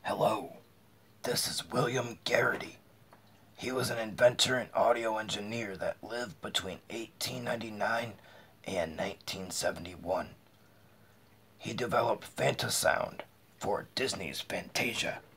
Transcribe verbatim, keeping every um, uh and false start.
Hello, this is William Garity. He was an inventor and audio engineer that lived between eighteen ninety-nine and nineteen seventy-one. He developed Fantasound for Disney's Fantasia.